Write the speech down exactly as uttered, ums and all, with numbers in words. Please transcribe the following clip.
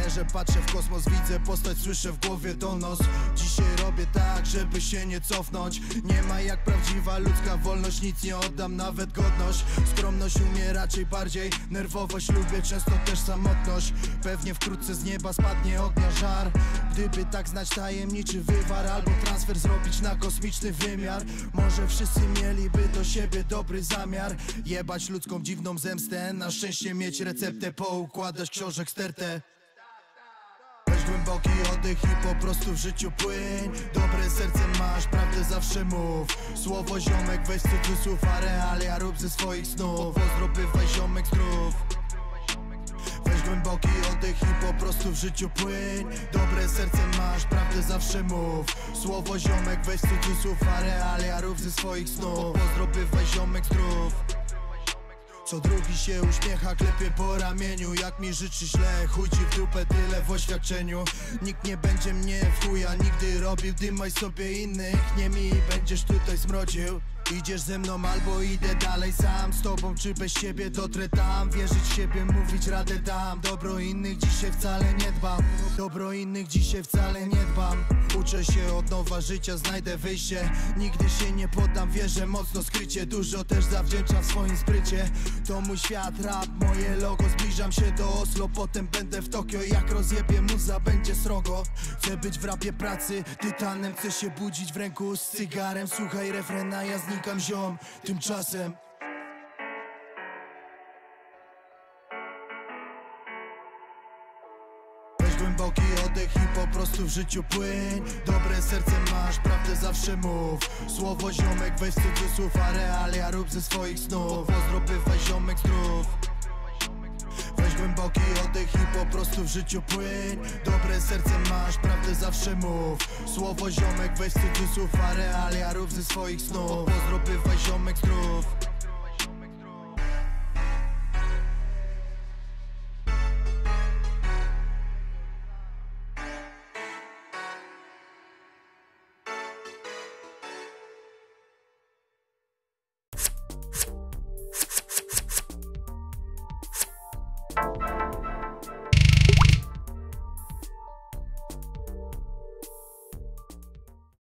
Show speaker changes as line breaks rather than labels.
Szczerze patrzę w kosmos, widzę postać, słyszę w głowie donos. Dzisiaj robię tak, żeby się nie cofnąć. Nie ma jak prawdziwa ludzka wolność, nic nie oddam, nawet godność. Skromność umie raczej bardziej, nerwowość lubię, często też samotność. Pewnie wkrótce z nieba spadnie ognia żar. Gdyby tak znać tajemniczy wywar, albo transfer zrobić na kosmiczny wymiar. Może wszyscy mieliby do siebie dobry zamiar. Jebać ludzką dziwną zemstę, na szczęście mieć receptę, poukładać książek stertę. Weź głęboki oddech i po prostu w życiu płyń. Dobre serce masz, prawdę zawsze mów. Słowo ziomek weź cudzysłów, a realia rób ze swoich snów. Pozdro bywaj ziomek zdrów. Weź głęboki oddech i po prostu w życiu płyń. Dobre serce masz, prawdę zawsze mów. Słowo ziomek weź cudzysłów, a realia rób ze swoich snów. Pozdro bywaj ziomek zdrów. Co drugi się uśmiecha, klepie po ramieniu. Jak mi życzy źle, chuj ci w dupę, tyle w oświadczeniu. Nikt nie będzie mnie w chuja nigdy robił. Dymaj sobie innych, nie mi będziesz tutaj zmrodził. Idziesz ze mną albo idę dalej sam. Z tobą czy bez siebie dotrę tam. Wierzyć w siebie, mówić radę dam. Dobro innych dzisiaj wcale nie dbam. Dobro innych dzisiaj wcale nie dbam. Uczę się od nowa życia, znajdę wyjście. Nigdy się nie poddam, wierzę mocno skrycie. Dużo też zawdzięczam w swoim sprycie. To mój świat, rap, moje logo. Zbliżam się do Oslo, potem będę w Tokio. Jak rozjebie muza, będzie srogo. Chcę być w rapie pracy, tytanem. Chcę się budzić w ręku z cygarem. Słuchaj refrena, ja znikam ziom. Tymczasem weź głęboki oddech i po prostu w życiu płyń. Dobre serce masz, prawdę zawsze mów. Słowo ziomek weź cudzysłów, a realia rób ze swoich snów. Pozdro bywaj ziomek zdrów. Weź głęboki oddech i po prostu w życiu płyń. Dobre serce masz, prawdę zawsze mów. Słowo ziomek weź cudzysłów, a realia rób ze swoich snów. Pozdro bywaj ziomek zdrów.